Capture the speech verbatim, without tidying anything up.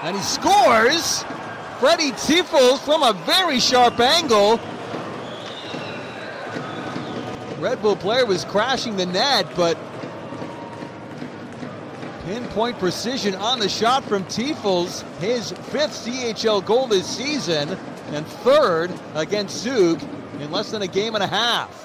And he scores! Frederik Tiffels from a very sharp angle. Red Bull player was crashing the net, but pinpoint precision on the shot from Tiffels. His fifth C H L goal this season and third against Zug in less than a game and a half.